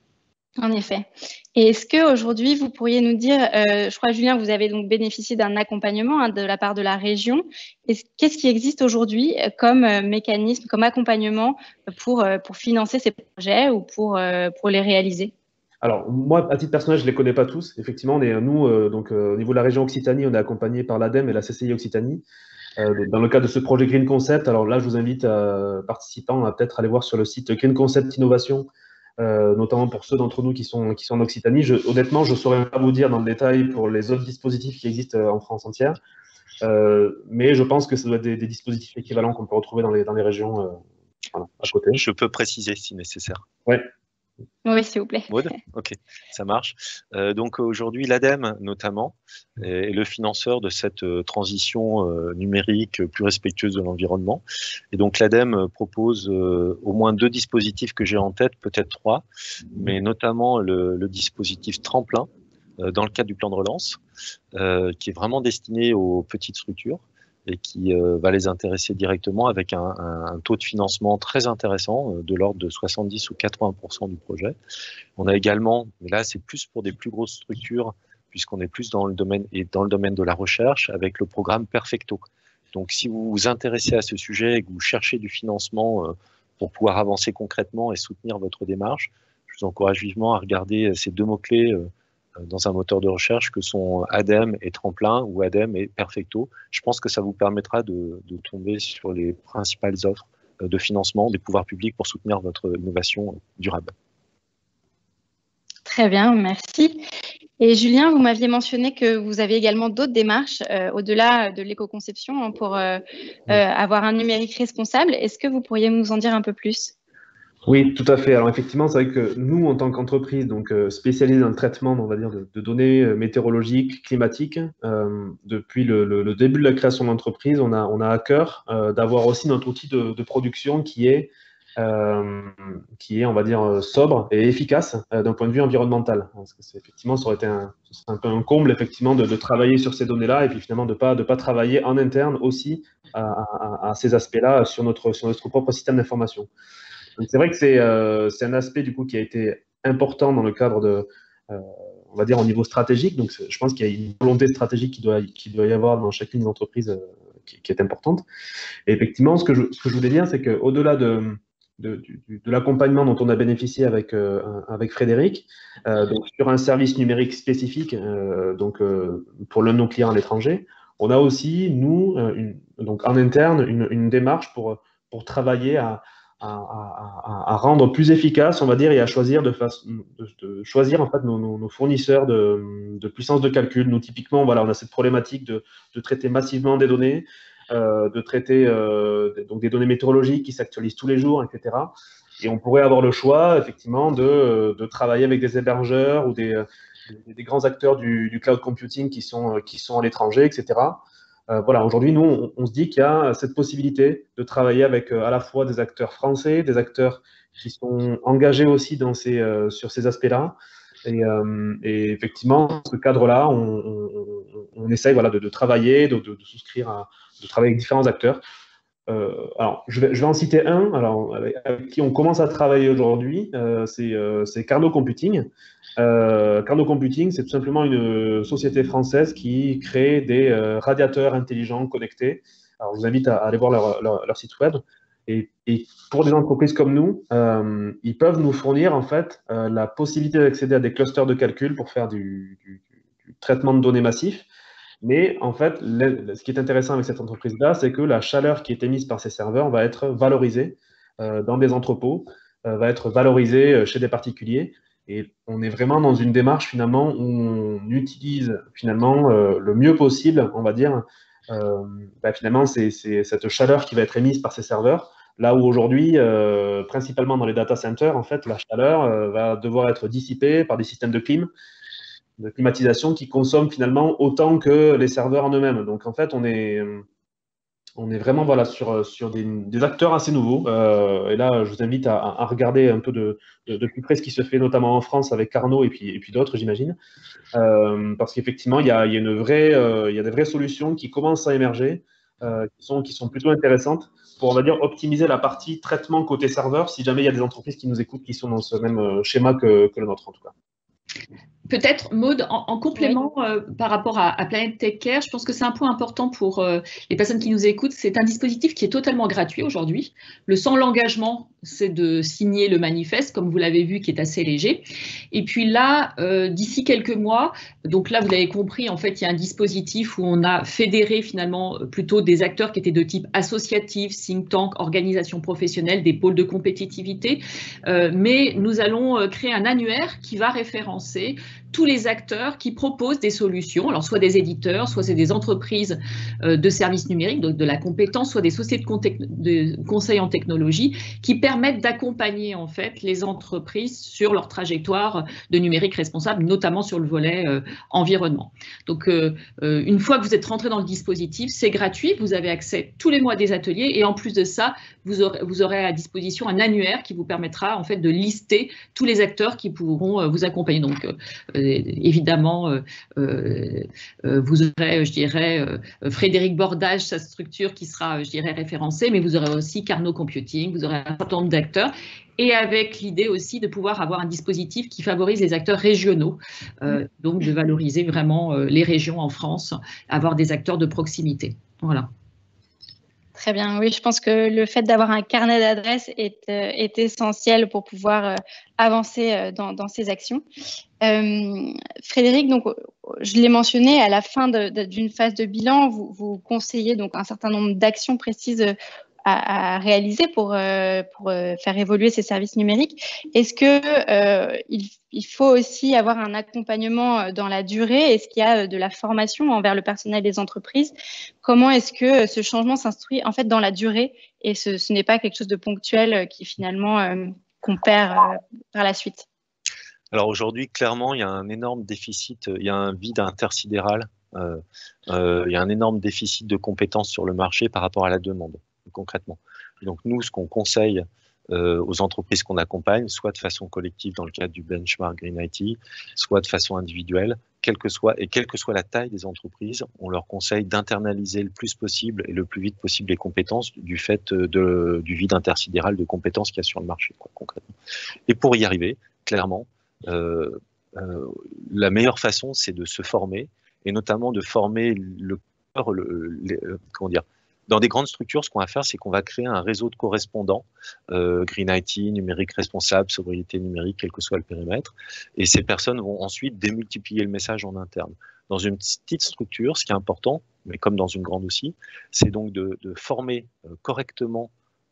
En effet. Et est-ce qu'aujourd'hui, vous pourriez nous dire, euh, je crois, Julien, vous avez donc bénéficié d'un accompagnement hein, de la part de la région. Qu'est-ce qui existe aujourd'hui comme euh, mécanisme, comme accompagnement pour, euh, pour financer ces projets ou pour, euh, pour les réaliser ? Alors, moi, à titre personnel, je ne les connais pas tous. Effectivement, on est, nous, euh, donc, euh, au niveau de la région Occitanie, on est accompagné par l'ADEME et la C C I Occitanie. Euh, dans le cadre de ce projet Green Concept, alors là, je vous invite, euh, participants, à peut-être aller voir sur le site Green Concept Innovation, euh, notamment pour ceux d'entre nous qui sont, qui sont en Occitanie. Je, honnêtement, je ne saurais pas vous dire dans le détail pour les autres dispositifs qui existent en France entière, euh, mais je pense que ça doit être des, des dispositifs équivalents qu'on peut retrouver dans les, dans les régions euh, voilà, à côté. Je peux préciser si nécessaire. Oui. Oui, s'il vous plaît. Maud, ok, ça marche. Euh, donc aujourd'hui, l'ADEME notamment est, est le financeur de cette euh, transition euh, numérique plus respectueuse de l'environnement. Et donc l'ADEME propose euh, au moins deux dispositifs que j'ai en tête, peut-être trois, mais notamment le, le dispositif Tremplin euh, dans le cadre du plan de relance, euh, qui est vraiment destiné aux petites structures et qui euh, va les intéresser directement avec un, un, un taux de financement très intéressant euh, de l'ordre de soixante-dix ou quatre-vingts pour cent du projet. On a également, mais là c'est plus pour des plus grosses structures puisqu'on est plus dans le domaine et dans le domaine de la recherche avec le programme Perfecto. Donc si vous vous intéressez à ce sujet et que vous cherchez du financement euh, pour pouvoir avancer concrètement et soutenir votre démarche, je vous encourage vivement à regarder ces deux mots-clés euh, dans un moteur de recherche que sont ADEME et Tremplin ou ADEME et Perfecto. Je pense que ça vous permettra de, de tomber sur les principales offres de financement des pouvoirs publics pour soutenir votre innovation durable. Très bien, merci. Et Julien, vous m'aviez mentionné que vous avez également d'autres démarches euh, au-delà de l'éco-conception hein, pour euh, euh, avoir un numérique responsable. Est-ce que vous pourriez nous en dire un peu plus ? Oui, tout à fait. Alors effectivement, c'est vrai que nous, en tant qu'entreprise, donc euh, spécialisée dans le traitement, on va dire, de, de données euh, météorologiques, climatiques, euh, depuis le, le, le début de la création de l'entreprise, on a, on a à cœur euh, d'avoir aussi notre outil de, de production qui est, euh, qui est, on va dire, sobre et efficace euh, d'un point de vue environnemental. Parce que c'est effectivement, ça aurait été un, un peu un comble effectivement de, de travailler sur ces données-là et puis finalement de pas de pas travailler en interne aussi à, à, à ces aspects-là sur notre sur notre propre système d'information. C'est vrai que c'est euh, un aspect du coup qui a été important dans le cadre de, euh, on va dire au niveau stratégique. Donc je pense qu'il y a une volonté stratégique qui doit, qui doit y avoir dans chacune des entreprises euh, qui, qui est importante. Et effectivement, ce que je, ce que je voulais dire, c'est qu'au-delà de, de, de, de l'accompagnement dont on a bénéficié avec, euh, avec Frédéric, euh, donc sur un service numérique spécifique, euh, donc euh, pour l'un de nos clients à l'étranger, on a aussi nous, une, donc en interne, une, une démarche pour pour travailler à À, à, à rendre plus efficace, on va dire, et à choisir de, face, de, de choisir en fait nos, nos, nos fournisseurs de, de puissance de calcul. Nous, typiquement, voilà, on a cette problématique de, de traiter massivement des données, euh, de traiter euh, donc des données météorologiques qui s'actualisent tous les jours, et cetera. Et on pourrait avoir le choix, effectivement, de, de travailler avec des hébergeurs ou des, des, des grands acteurs du, du cloud computing qui sont, qui sont à l'étranger, et cetera. Euh, voilà, aujourd'hui, nous, on, on se dit qu'il y a cette possibilité de travailler avec euh, à la fois des acteurs français, des acteurs qui sont engagés aussi dans ces, euh, sur ces aspects-là. Et, euh, et effectivement, dans ce cadre-là, on, on, on essaye voilà, de, de travailler, de, de, de souscrire, à, de travailler avec différents acteurs. Euh, alors, je vais, je vais en citer un, alors, avec, avec qui on commence à travailler aujourd'hui, euh, c'est euh, Carnot Computing. Euh, Carnot Computing, c'est tout simplement une société française qui crée des euh, radiateurs intelligents connectés. Alors, je vous invite à, à aller voir leur, leur, leur site web. Et, et pour des entreprises comme nous, euh, ils peuvent nous fournir en fait euh, la possibilité d'accéder à des clusters de calcul pour faire du, du, du traitement de données massif. Mais en fait, le, ce qui est intéressant avec cette entreprise-là, c'est que la chaleur qui est émise par ces serveurs va être valorisée euh, dans des entrepôts, euh, va être valorisée chez des particuliers. Et on est vraiment dans une démarche finalement où on utilise finalement euh, le mieux possible, on va dire, euh, bah, finalement c'est cette chaleur qui va être émise par ces serveurs. Là où aujourd'hui, euh, principalement dans les data centers, en fait, la chaleur euh, va devoir être dissipée par des systèmes de clim, de climatisation qui consomment finalement autant que les serveurs en eux-mêmes. Donc en fait, on est, on est vraiment voilà, sur, sur des, des acteurs assez nouveaux. Euh, et là, je vous invite à, à regarder un peu de, de, de plus près ce qui se fait notamment en France avec Carnot et puis, et puis d'autres, j'imagine. Euh, parce qu'effectivement, il y a, il y a une vraie, euh, il y a des vraies solutions qui commencent à émerger, euh, qui, sont, qui sont plutôt intéressantes pour, on va dire, optimiser la partie traitement côté serveur, si jamais il y a des entreprises qui nous écoutent qui sont dans ce même schéma que, que le nôtre, en tout cas. Peut-être, Maud, en, en complément oui. euh, par rapport à, à Planet Tech Care, je pense que c'est un point important pour euh, les personnes qui nous écoutent. C'est un dispositif qui est totalement gratuit aujourd'hui. Le sans l'engagement, c'est de signer le manifeste, comme vous l'avez vu, qui est assez léger. Et puis là, euh, d'ici quelques mois, donc là, vous l'avez compris, en fait, il y a un dispositif où on a fédéré finalement plutôt des acteurs qui étaient de type associatif, think tank, organisation professionnelle, des pôles de compétitivité. Euh, mais nous allons créer un annuaire qui va référencer tous les acteurs qui proposent des solutions, alors soit des éditeurs, soit c'est des entreprises euh, de services numériques, donc de la compétence, soit des sociétés de, de conseil en technologie, qui permettent d'accompagner en fait les entreprises sur leur trajectoire de numérique responsable, notamment sur le volet euh, environnement. Donc euh, euh, une fois que vous êtes rentré dans le dispositif, c'est gratuit, vous avez accès tous les mois à des ateliers et en plus de ça, vous aurez, vous aurez à disposition un annuaire qui vous permettra en fait de lister tous les acteurs qui pourront euh, vous accompagner. Donc euh, évidemment, euh, euh, vous aurez, je dirais, euh, Frédéric Bordage, sa structure qui sera, je dirais, référencée, mais vous aurez aussi Carnot Computing, vous aurez un certain nombre d'acteurs, et avec l'idée aussi de pouvoir avoir un dispositif qui favorise les acteurs régionaux, euh, donc de valoriser vraiment euh, les régions en France, avoir des acteurs de proximité. Voilà. Très bien, oui, je pense que le fait d'avoir un carnet d'adresses est, euh, est essentiel pour pouvoir euh, avancer euh, dans, dans ces actions. Euh, Frédéric, donc, je l'ai mentionné, à la fin d'une phase de bilan, vous, vous conseillez donc un certain nombre d'actions précises à, à réaliser pour, euh, pour euh, faire évoluer ces services numériques. Est-ce que euh, il, il faut aussi avoir un accompagnement dans la durée? Est-ce qu'il y a de la formation envers le personnel des entreprises? Comment est-ce que ce changement s'instruit en fait dans la durée et ce, ce n'est pas quelque chose de ponctuel qui finalement euh, qu'on perd euh, par la suite? Alors aujourd'hui, clairement, il y a un énorme déficit, il y a un vide intersidéral, euh, euh, il y a un énorme déficit de compétences sur le marché par rapport à la demande, concrètement. Et donc nous, ce qu'on conseille euh, aux entreprises qu'on accompagne, soit de façon collective dans le cadre du benchmark Green I T, soit de façon individuelle, quelle que soit, et quelle que soit la taille des entreprises, on leur conseille d'internaliser le plus possible et le plus vite possible les compétences du fait de, du vide intersidéral de compétences qu'il y a sur le marché, quoi, concrètement. Et pour y arriver, clairement, Euh, euh, la meilleure façon, c'est de se former, et notamment de former le cœur, le, le, le, comment dire, dans des grandes structures, ce qu'on va faire, c'est qu'on va créer un réseau de correspondants, euh, Green I T, numérique responsable, sobriété numérique, quel que soit le périmètre, et ces personnes vont ensuite démultiplier le message en interne. Dans une petite structure, ce qui est important, mais comme dans une grande aussi, c'est donc de, de former euh, correctement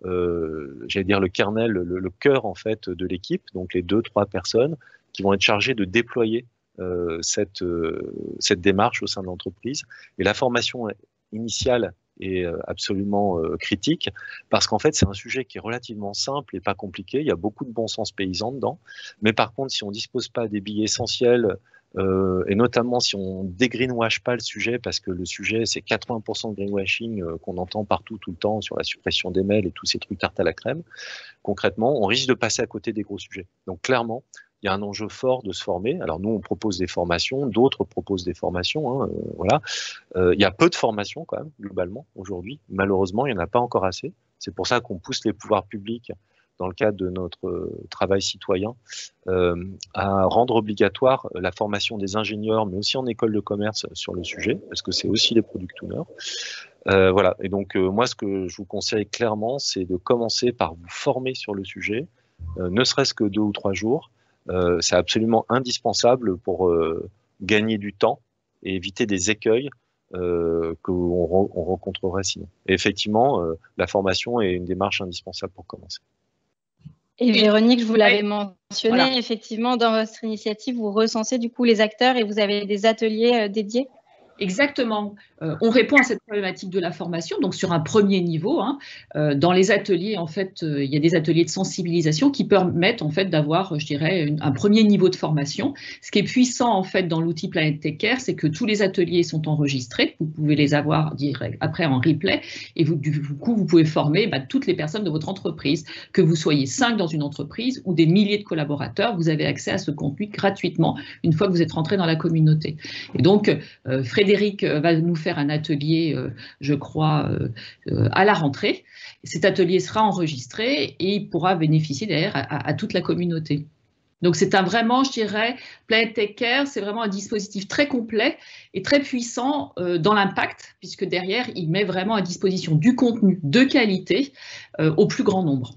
Euh, j'allais dire le kernel, le, le cœur en fait de l'équipe, donc les deux, trois personnes qui vont être chargées de déployer euh, cette, euh, cette démarche au sein de l'entreprise. Et la formation initiale est absolument euh, critique parce qu'en fait c'est un sujet qui est relativement simple et pas compliqué. Il y a beaucoup de bon sens paysan dedans, mais par contre si on dispose pas des billes essentiels Euh, et notamment si on dégreenwash pas le sujet, parce que le sujet c'est quatre-vingts pour cent de greenwashing euh, qu'on entend partout tout le temps sur la suppression des mails et tous ces trucs tarte à la crème, concrètement on risque de passer à côté des gros sujets. Donc clairement il y a un enjeu fort de se former. Alors nous on propose des formations, d'autres proposent des formations, hein, euh, voilà. Euh, il y a peu de formations quand même globalement aujourd'hui, malheureusement il n'y en a pas encore assez. C'est pour ça qu'on pousse les pouvoirs publics dans le cadre de notre travail citoyen, euh, à rendre obligatoire la formation des ingénieurs, mais aussi en école de commerce sur le sujet, parce que c'est aussi des product owners. Euh, voilà. Et donc, euh, moi, ce que je vous conseille clairement, c'est de commencer par vous former sur le sujet, euh, ne serait-ce que deux ou trois jours. Euh, c'est absolument indispensable pour euh, gagner du temps et éviter des écueils euh, qu'on re on rencontrerait sinon. Et effectivement, euh, la formation est une démarche indispensable pour commencer. Et Véronique, je vous l'avais mentionné, voilà. Effectivement, dans votre initiative, vous recensez du coup les acteurs et vous avez des ateliers euh, dédiés? Exactement. Euh, on répond à cette problématique de la formation, donc sur un premier niveau. Hein, euh, dans les ateliers, en fait, euh, il y a des ateliers de sensibilisation qui permettent en fait d'avoir, je dirais, une, un premier niveau de formation. Ce qui est puissant en fait dans l'outil Planet Tech Care, c'est que tous les ateliers sont enregistrés. Vous pouvez les avoir direct, après en replay, et vous, du coup, vous pouvez former bah, toutes les personnes de votre entreprise, que vous soyez cinq dans une entreprise ou des milliers de collaborateurs. Vous avez accès à ce contenu gratuitement une fois que vous êtes rentré dans la communauté. Et donc, euh, Frédéric Frédéric va nous faire un atelier, euh, je crois, euh, euh, à la rentrée. Cet atelier sera enregistré et il pourra bénéficier derrière à, à toute la communauté. Donc, c'est un vraiment, je dirais, Planet Tech Care, c'est vraiment un dispositif très complet et très puissant euh, dans l'impact, puisque derrière, il met vraiment à disposition du contenu de qualité euh, au plus grand nombre.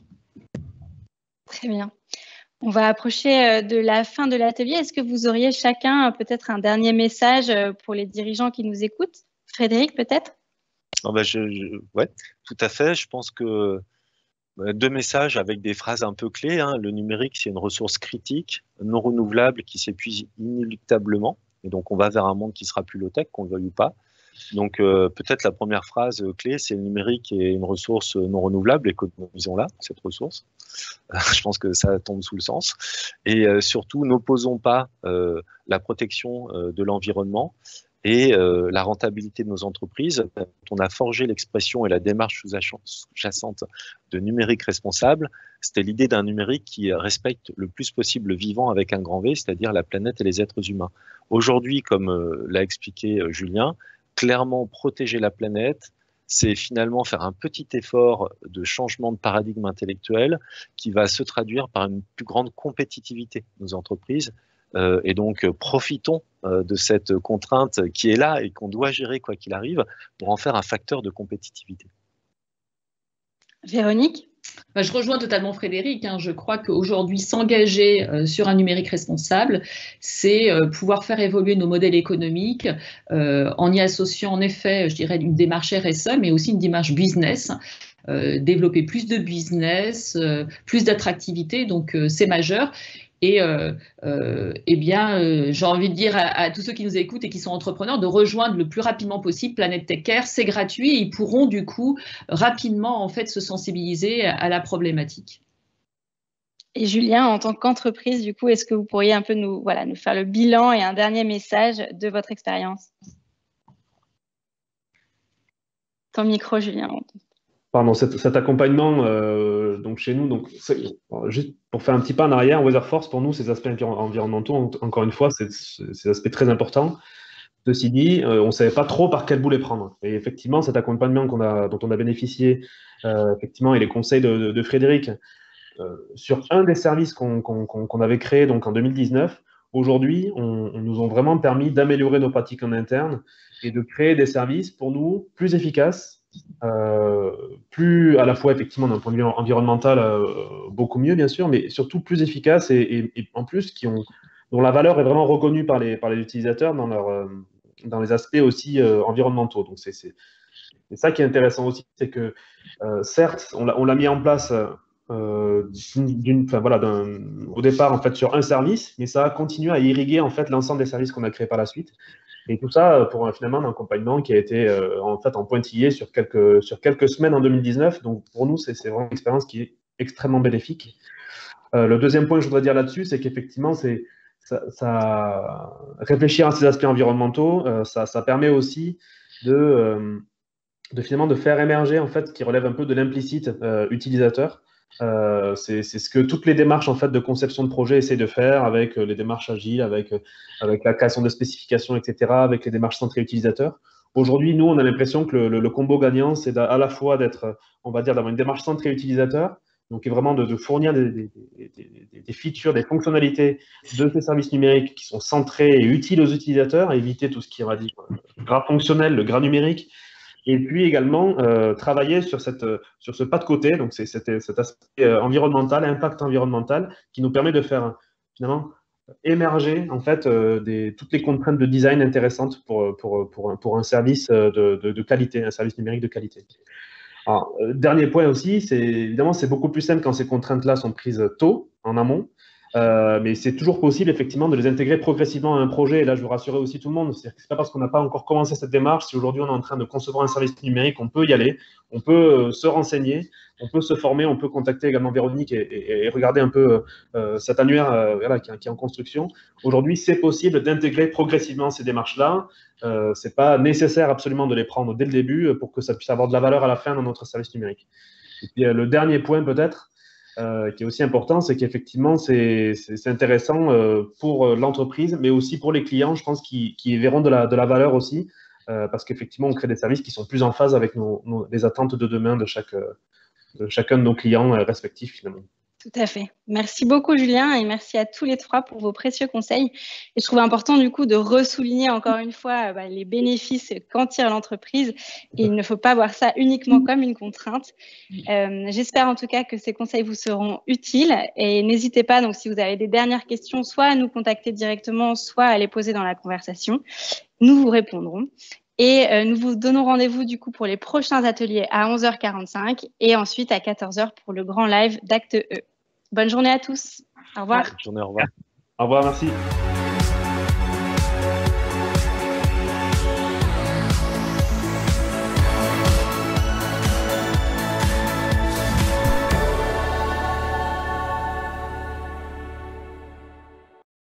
Très bien. On va approcher de la fin de l'atelier. Est-ce que vous auriez chacun peut-être un dernier message pour les dirigeants qui nous écoutent? Frédéric, peut-être? Oh ben je, je, ouais, tout à fait. Je pense que deux messages avec des phrases un peu clés. Hein. Le numérique, c'est une ressource critique, non renouvelable, qui s'épuise inéluctablement. Et donc, on va vers un monde qui sera plus low-tech, qu'on le veuille ou pas. Donc, euh, peut-être la première phrase clé, c'est le numérique est une ressource non renouvelable, économisons-la, cette ressource. Je pense que ça tombe sous le sens. Et euh, surtout, n'opposons pas euh, la protection euh, de l'environnement et euh, la rentabilité de nos entreprises. On a forgé l'expression et la démarche sous-jacente de numérique responsable. C'était l'idée d'un numérique qui respecte le plus possible le vivant avec un grand V, c'est-à-dire la planète et les êtres humains. Aujourd'hui, comme euh, l'a expliqué euh, Julien, clairement protéger la planète, c'est finalement faire un petit effort de changement de paradigme intellectuel qui va se traduire par une plus grande compétitivité de nos entreprises. Euh, et donc, euh, profitons euh, de cette contrainte qui est là et qu'on doit gérer quoi qu'il arrive pour en faire un facteur de compétitivité. Véronique? Bah, je rejoins totalement Frédéric. Hein. Je crois qu'aujourd'hui, s'engager euh, sur un numérique responsable, c'est euh, pouvoir faire évoluer nos modèles économiques euh, en y associant en effet, je dirais, une démarche R S E, mais aussi une démarche business. Euh, développer plus de business, euh, plus d'attractivité, donc euh, c'est majeur. Et euh, euh, eh bien, euh, j'ai envie de dire à, à tous ceux qui nous écoutent et qui sont entrepreneurs de rejoindre le plus rapidement possible Planet Tech Care. C'est gratuit et ils pourront du coup rapidement en fait se sensibiliser à, à la problématique. Et Julien, en tant qu'entreprise, du coup, est-ce que vous pourriez un peu nous, voilà, nous faire le bilan et un dernier message de votre expérience? Ton micro, Julien. Pardon, cet, cet accompagnement euh, donc chez nous, donc juste pour faire un petit pas en arrière, Weatherforce, pour nous, ces aspects environ environnementaux, encore une fois, c'est ces aspects très importants. Ceci dit, euh, on ne savait pas trop par quel bout les prendre. Et effectivement, cet accompagnement qu'on a, dont on a bénéficié, euh, effectivement, et les conseils de, de, de Frédéric, euh, sur un des services qu'on qu'on, qu'on avait créé donc en deux mille dix-neuf, aujourd'hui, on, on nous ont vraiment permis d'améliorer nos pratiques en interne et de créer des services pour nous plus efficaces, Euh, plus à la fois effectivement d'un point de vue environnemental euh, beaucoup mieux bien sûr, mais surtout plus efficace et, et, et en plus qui ont, dont la valeur est vraiment reconnue par les, par les utilisateurs dans, leur, euh, dans les aspects aussi euh, environnementaux. Donc c'est ça qui est intéressant aussi, c'est que euh, certes on l'a mis en place euh, d'une, enfin, voilà, au départ en fait sur un service, mais ça a continué à irriguer en fait l'ensemble des services qu'on a créés par la suite. Et tout ça pour finalement un accompagnement qui a été euh, en fait en pointillé sur quelques, sur quelques semaines en deux mille dix-neuf. Donc pour nous, c'est vraiment une expérience qui est extrêmement bénéfique. Euh, le deuxième point que je voudrais dire là-dessus, c'est qu'effectivement, c'est ça, ça, réfléchir à ces aspects environnementaux, euh, ça, ça permet aussi de, euh, de finalement de faire émerger en fait, ce qui relève un peu de l'implicite euh, utilisateur. Euh, c'est ce que toutes les démarches en fait de conception de projet essaient de faire avec euh, les démarches agiles, avec, euh, avec la création de spécifications, et cetera, avec les démarches centrées utilisateurs. Aujourd'hui, nous, on a l'impression que le, le, le combo gagnant, c'est à la fois d'être, on va dire, d'avoir une démarche centrée utilisateur, donc vraiment de, de fournir des, des, des, des features, des fonctionnalités de ces services numériques qui sont centrés et utiles aux utilisateurs, et éviter tout ce qui est, on va dire, gras fonctionnel, le gras numérique. Et puis également euh, travailler sur, cette, sur ce pas de côté, donc c'est cet, cet aspect euh, environnemental, impact environnemental, qui nous permet de faire finalement émerger en fait euh, des, toutes les contraintes de design intéressantes pour, pour, pour, un, pour un service de, de, de qualité, un service numérique de qualité. Alors, euh, dernier point aussi, c'est évidemment c'est beaucoup plus simple quand ces contraintes-là sont prises tôt, en amont. Euh, mais c'est toujours possible effectivement de les intégrer progressivement à un projet. Et là, je veux rassurer aussi tout le monde, c'est pas parce qu'on n'a pas encore commencé cette démarche, si aujourd'hui on est en train de concevoir un service numérique, on peut y aller, on peut euh, se renseigner, on peut se former, on peut contacter également Véronique et, et, et regarder un peu euh, cet annuaire euh, voilà, qui, qui est en construction. Aujourd'hui, c'est possible d'intégrer progressivement ces démarches-là. Euh, c'est pas nécessaire absolument de les prendre dès le début pour que ça puisse avoir de la valeur à la fin dans notre service numérique. Et puis euh, le dernier point peut-être, Euh, qui est aussi important, c'est qu'effectivement, c'est intéressant euh, pour l'entreprise, mais aussi pour les clients, je pense, qui, qui verront de la, de la valeur aussi, euh, parce qu'effectivement, on crée des services qui sont plus en phase avec nos, nos, les attentes de demain de, chaque, de chacun de nos clients euh, respectifs, finalement. Tout à fait. Merci beaucoup, Julien, et merci à tous les trois pour vos précieux conseils. Et je trouve important, du coup, de ressouligner encore une fois bah, les bénéfices qu'en tire l'entreprise. Et il ne faut pas voir ça uniquement comme une contrainte. Euh, J'espère en tout cas que ces conseils vous seront utiles. Et n'hésitez pas, donc, si vous avez des dernières questions, soit à nous contacter directement, soit à les poser dans la conversation. Nous vous répondrons. Et euh, nous vous donnons rendez-vous du coup pour les prochains ateliers à onze heures quarante-cinq et ensuite à quatorze heures pour le grand live d'Acte E. Bonne journée à tous. Au revoir. Bonne journée, au revoir. Au revoir, merci.